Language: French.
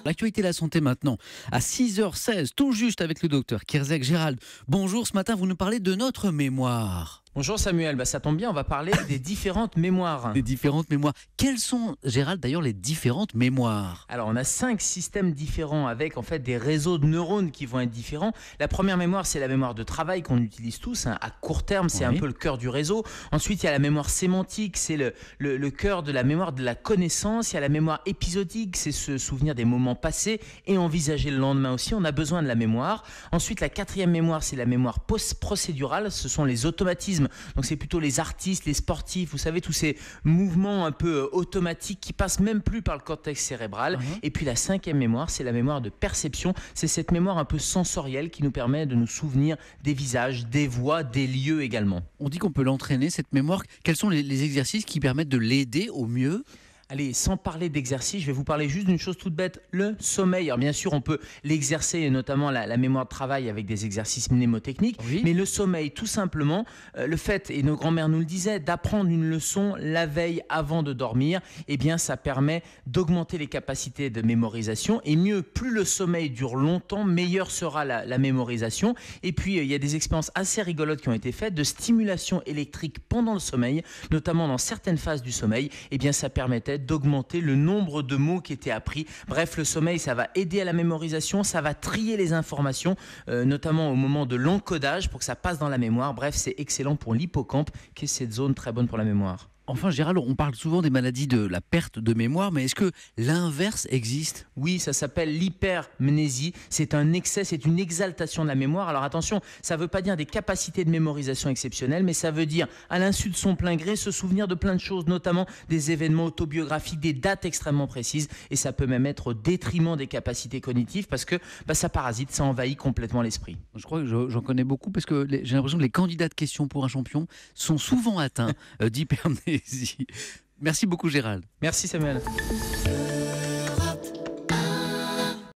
L'actualité de la santé maintenant, à 6h16, tout juste avec le docteur Kierzek Gérald. Bonjour, ce matin vous nous parlez de notre mémoire. Bonjour Samuel, ça tombe bien, on va parler des différentes mémoires. Des différentes mémoires. Quelles sont, Gérald, d'ailleurs, les différentes mémoires? Alors on a 5 systèmes différents avec en fait des réseaux de neurones qui vont être différents. La première mémoire, c'est la mémoire de travail qu'on utilise tous, à court terme, c'est un peu le cœur du réseau. Ensuite, il y a la mémoire sémantique, c'est le cœur de la mémoire de la connaissance. Il y a la mémoire épisodique, c'est se souvenir des moments passés et envisager le lendemain aussi. On a besoin de la mémoire. Ensuite, la quatrième mémoire, c'est la mémoire procédurale, ce sont les automatismes. Donc c'est plutôt les artistes, les sportifs, vous savez, tous ces mouvements un peu automatiques qui passent même plus par le cortex cérébral. Et puis la cinquième mémoire, c'est la mémoire de perception. C'est cette mémoire un peu sensorielle qui nous permet de nous souvenir des visages, des voix, des lieux également. On dit qu'on peut l'entraîner, cette mémoire. Quels sont les exercices qui permettent de l'aider au mieux? Allez, sans parler d'exercice, je vais vous parler juste d'une chose toute bête, le sommeil. Alors bien sûr, on peut l'exercer, notamment la mémoire de travail avec des exercices mnémotechniques, mais le sommeil, tout simplement, le fait, et nos grands-mères nous le disaient, d'apprendre une leçon la veille avant de dormir, eh bien ça permet d'augmenter les capacités de mémorisation, et mieux, plus le sommeil dure longtemps, meilleure sera la mémorisation. Et puis, il y a des expériences assez rigolotes qui ont été faites de stimulation électrique pendant le sommeil, notamment dans certaines phases du sommeil, eh bien ça permettait d'augmenter le nombre de mots qui étaient appris. Bref, le sommeil, ça va aider à la mémorisation, ça va trier les informations, notamment au moment de l'encodage pour que ça passe dans la mémoire. Bref, c'est excellent pour l'hippocampe, qui est cette zone très bonne pour la mémoire. Enfin, Gérald, on parle souvent des maladies de la perte de mémoire, mais est-ce que l'inverse existe? Oui, ça s'appelle l'hypermnésie. C'est un excès, c'est une exaltation de la mémoire. Alors attention, ça ne veut pas dire des capacités de mémorisation exceptionnelles, mais ça veut dire, à l'insu de son plein gré, se souvenir de plein de choses, notamment des événements autobiographiques, des dates extrêmement précises, et ça peut même être au détriment des capacités cognitives, parce que ça parasite, ça envahit complètement l'esprit. Je crois que j'en connais beaucoup, parce que j'ai l'impression que les candidats de questions pour un champion sont souvent atteints d'hypermnésie. Merci beaucoup, Gérald. Merci Samuel.